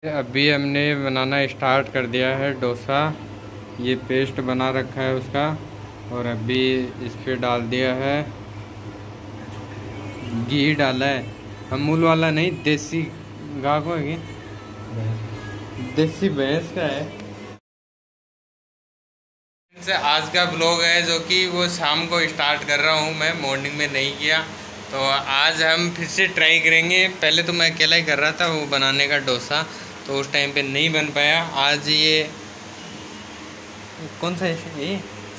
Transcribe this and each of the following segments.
अभी हमने बनाना स्टार्ट कर दिया है डोसा। ये पेस्ट बना रखा है उसका, और अभी इस पे डाल दिया है घी। डाला है अमूल वाला नहीं, देसी गाय को है, देसी भैंस का है। से आज का ब्लॉग है जो कि वो शाम को स्टार्ट कर रहा हूँ मैं, मॉर्निंग में नहीं किया। तो आज हम फिर से ट्राई करेंगे। पहले तो मैं अकेला ही कर रहा था वो बनाने का डोसा, तो उस टाइम पे नहीं बन पाया। आज ये कौन सा ये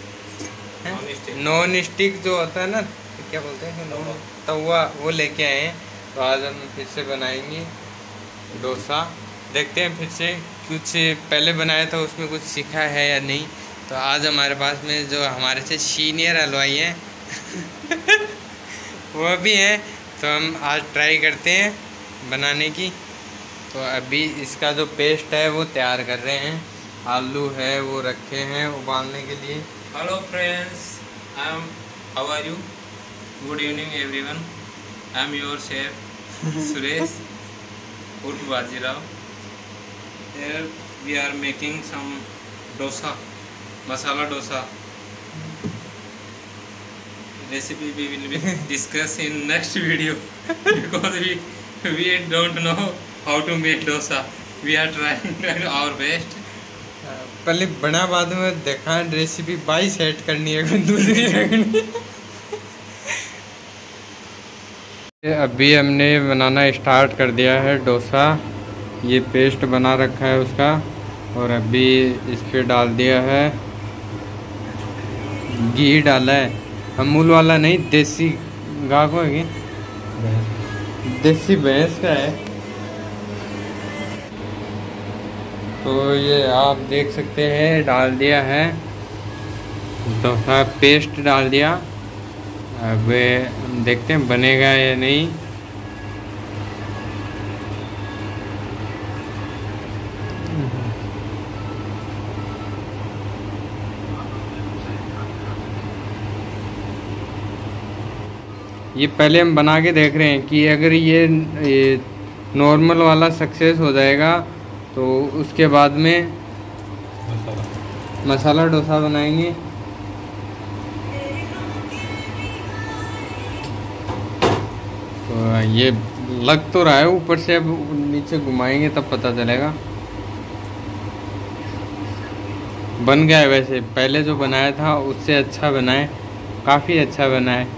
नॉन स्टिक जो होता है ना, क्या बोलते हैं, नॉन तवा, वो लेके आए हैं। तो आज हम फिर से बनाएंगे डोसा। देखते हैं फिर से, कुछ पहले बनाया था उसमें कुछ सीखा है या नहीं। तो आज हमारे पास में जो हमारे से सीनियर हलवाई हैं वो भी हैं, तो हम आज ट्राई करते हैं बनाने की। तो अभी इसका जो पेस्ट है वो तैयार कर रहे हैं। आलू है वो रखे हैं उबालने के लिए। Hello friends, how are you? Good evening everyone. I am your chef Suresh उर्फ Bajirao. Here we are making some dosa, masala dosa. Recipe we will be discuss in next video because we don't know how to make dosa. We are trying our best. पहले बना, बाद में देखा recipe by set करनी है दूसरी रखनी। अभी हमने बनाना स्टार्ट कर दिया है डोसा। ये पेस्ट बना रखा है उसका, और अभी इस पे डाल दिया है घी। डाला है अमूल वाला नहीं, देसी गाय को है, देसी भैंस का है। तो ये आप देख सकते हैं, डाल दिया है डोसा पेस्ट, डाल दिया। अब देखते हैं बनेगा या नहीं। ये पहले हम बना के देख रहे हैं कि अगर ये नॉर्मल वाला सक्सेस हो जाएगा तो उसके बाद में मसाला डोसा बनाएंगे। तो ये लग तो रहा है ऊपर से, अब नीचे घुमाएंगे तब पता चलेगा। बन गया है, वैसे पहले जो बनाया था उससे अच्छा बना है, काफ़ी अच्छा बना है।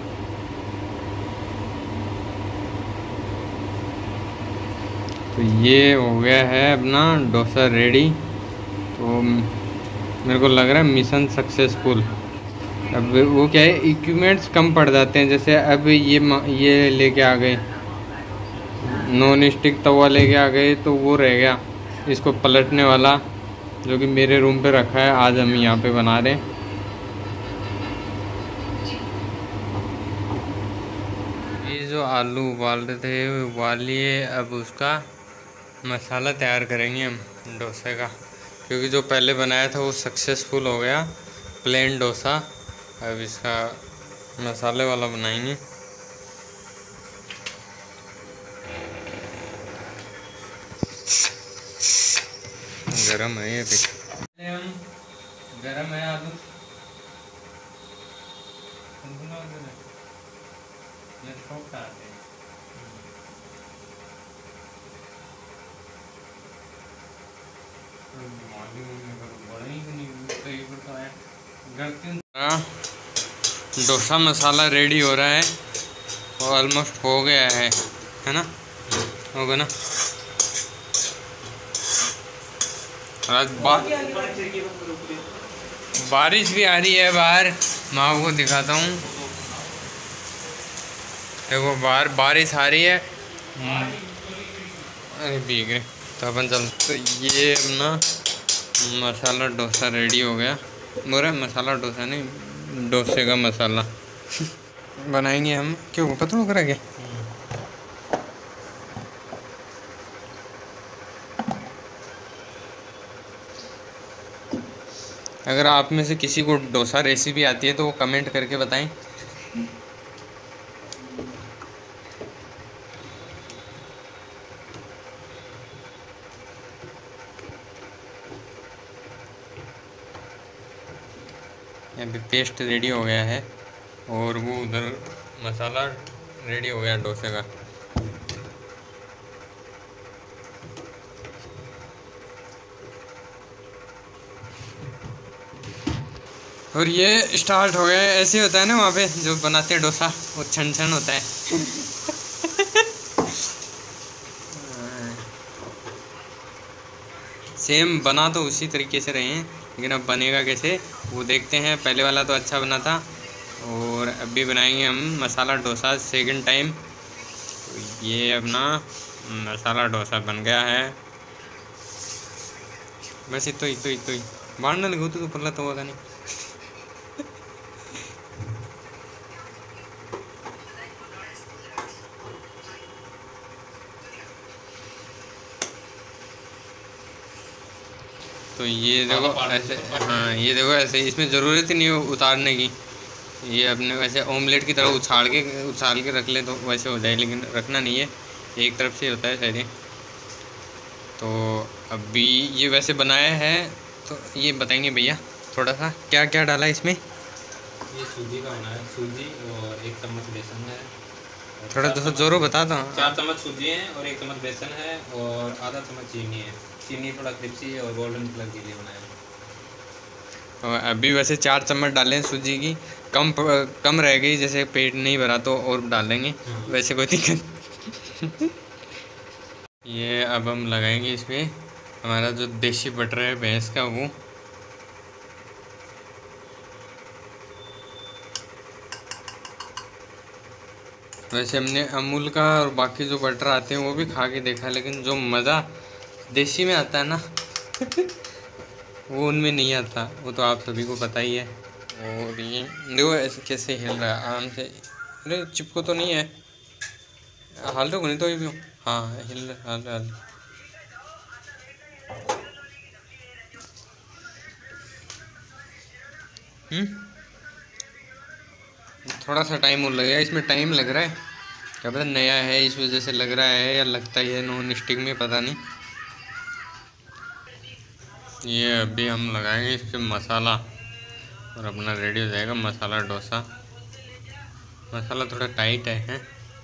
तो ये हो गया है अपना डोसा रेडी। तो मेरे को लग रहा है मिशन सक्सेसफुल। अब वो क्या है, इक्विपमेंट्स कम पड़ जाते हैं। जैसे अब ये लेके आ गए, नॉन स्टिक तवा लेके आ गए, तो वो रह गया इसको पलटने वाला, जो कि मेरे रूम पे रखा है। आज हम यहाँ पे बना रहे हैं। ये जो आलू उबाल रहे थे वो उबाल लिए। अब उसका मसाला तैयार करेंगे हम डोसे का, क्योंकि जो पहले बनाया था वो सक्सेसफुल हो गया, प्लेन डोसा। अब इसका मसाले वाला बनाएंगे। गरम है ये भी, गरम है आलू। डोसा मसाला रेडी हो रहा है और ऑलमोस्ट हो गया है ना, होगा ना। आज बारिश भी आ रही है बाहर, मैं आपको दिखाता हूँ। देखो बाहर बारिश आ रही है। अरे भीग गए। तो अपन चल, तो ये अपना मसाला डोसा रेडी हो गया। बोरा मसाला डोसा नहीं, डोसे का मसाला बनाएंगे हम। क्यों पतलू करेंगे? अगर आप में से किसी को डोसा रेसिपी आती है तो वो कमेंट करके बताएं। यहाँ पे पेस्ट रेडी हो गया है और वो उधर मसाला रेडी हो गया डोसे का। और ये स्टार्ट हो गया। ऐसे होता है ना वहाँ पे जो बनाते हैं डोसा, वो छन छन होता है। सेम बना तो उसी तरीके से रहे हैं, लेकिन अब बनेगा कैसे वो देखते हैं। पहले वाला तो अच्छा बना था और अभी बनाएंगे हम मसाला डोसा सेकंड टाइम। तो ये अपना मसाला डोसा बन गया है। बस इतो ही बाढ़ लगो तो पल्ला तो होगा नहीं। तो ये देखो ऐसे, हाँ ये देखो ऐसे, इसमें ज़रूरत ही नहीं है उतारने की। ये अपने वैसे ऑमलेट की तरह उछाल के रख ले तो वैसे हो जाए, लेकिन रखना नहीं है, एक तरफ से होता है शायद। तो अभी ये वैसे बनाया है, तो ये बताएंगे भैया थोड़ा सा क्या क्या डाला इसमें। ये सूजी का बना है, सूजी और 1 चम्मच बेसन है। थोड़ा दोस्तों जोरों बता दो। 4 चम्मच सूजी है और 1 चम्मच बेसन है और आधा चम्मच चीनी है। चीनी थोड़ा क्रिप्सी है और गोल्डन कलर के लिए बनाया है। और अभी वैसे 4 चम्मच डालें सूजी की, कम रह गई, जैसे पेट नहीं भरा तो और डाल देंगे, वैसे कोई दिक्कत। ये अब हम लगाएंगे इसमें हमारा जो देसी बटर है भैंस का, वो वैसे हमने अमूल का और बाकी जो बटर आते हैं वो भी खा के देखा, लेकिन जो मज़ा देसी में आता है ना वो उनमें नहीं आता, वो तो आप सभी को पता ही है। और ये देखो ऐसे कैसे हिल रहा है आराम से। अरे चिपको तो नहीं है, हाल तो नहीं तो भी। हाँ हिल हाल। थोड़ा सा टाइम और लगेगा, इसमें टाइम लग रहा है, क्या पता नया है इस वजह से लग रहा है, या लगता ही है नॉन स्टिक में, पता नहीं। ये अभी हम लगाएंगे इस पर मसाला और अपना रेडी हो जाएगा मसाला डोसा। मसाला थोड़ा टाइट है।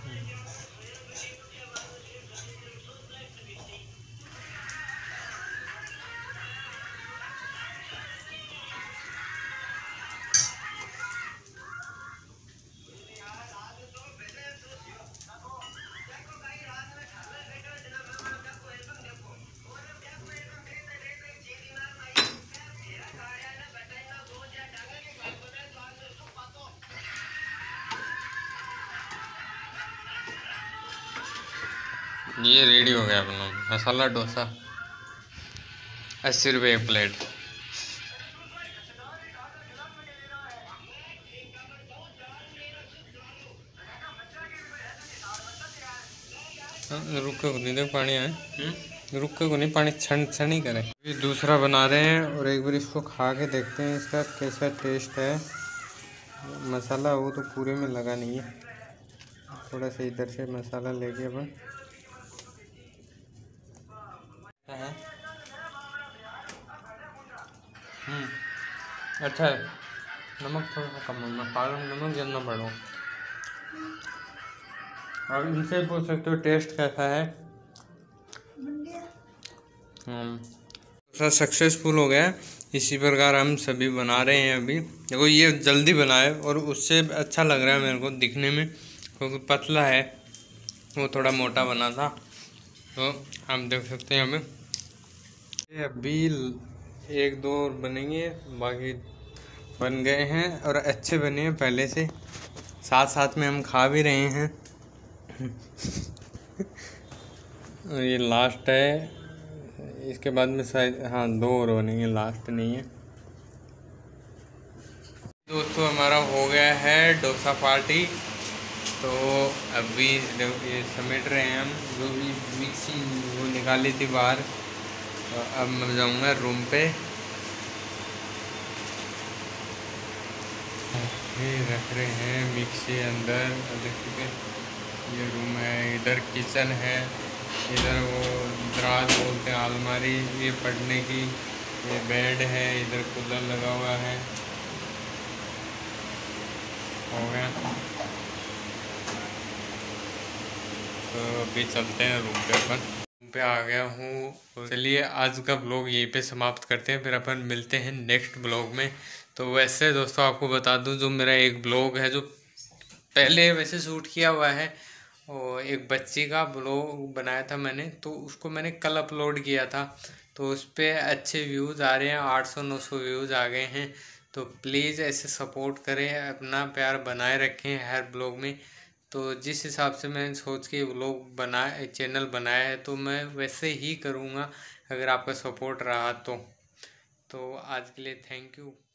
ये रेडी हो गया अपना मसाला डोसा, 80 रुपये एक प्लेट। रुक के नहीं देखो पानी है, रुक के को नहीं, पानी छन छन ही करे। ये दूसरा बना रहे हैं और एक बार इसको खा के देखते हैं इसका कैसा टेस्ट है। मसाला वो तो पूरे में लगा नहीं है, थोड़ा सा इधर से मसाला लेके अपन अच्छा है। नमक थोड़ा सा कम होना, पालक नमक जितना पड़ो। अब इनसे पूछ सकते हो टेस्ट कैसा है। सक्सेसफुल हो गया। इसी प्रकार हम सभी बना रहे हैं। अभी देखो ये जल्दी बनाए और उससे अच्छा लग रहा है मेरे को दिखने में, क्योंकि पतला है, वो थोड़ा मोटा बना था। तो हम देख सकते हैं अभी 1-2 और बनेंगे, बाकी बन गए हैं और अच्छे बने हैं पहले से, साथ साथ में हम खा भी रहे हैं। और ये लास्ट है, इसके बाद में शायद हाँ 2 और बनेंगे, लास्ट नहीं है। दोस्तों हमारा हो गया है डोसा पार्टी। तो अभी ये समेट रहे हैं हम, जो भी मिक्सी वो निकाली थी बाहर। तो अब मैं जाऊँगा रूम पे, रख रहे हैं मिक्सी अंदर। देखिए ये रूम है, इधर किचन है, इधर वो दराज बोलते हैं अलमारी ये पढ़ने की, ये बेड है, इधर कूलर लगा हुआ है। हो गया। तो अभी चलते हैं रूम पे, अपन रूम पे आ गया हूँ। चलिए आज का ब्लॉग यहीं पे समाप्त करते हैं, फिर अपन मिलते हैं नेक्स्ट ब्लॉग में। तो वैसे दोस्तों आपको बता दूँ, जो मेरा एक ब्लॉग है जो पहले वैसे शूट किया हुआ है, और एक बच्ची का ब्लॉग बनाया था मैंने, तो उसको मैंने कल अपलोड किया था। तो उस पर अच्छे व्यूज़ आ रहे हैं, 800-900 व्यूज़ आ गए हैं। तो प्लीज़ ऐसे सपोर्ट करें, अपना प्यार बनाए रखें हर ब्लॉग में। तो जिस हिसाब से मैंने सोच के व्लॉग बनाया, चैनल बनाया है, तो मैं वैसे ही करूँगा अगर आपका सपोर्ट रहा तो। आज के लिए थैंक यू।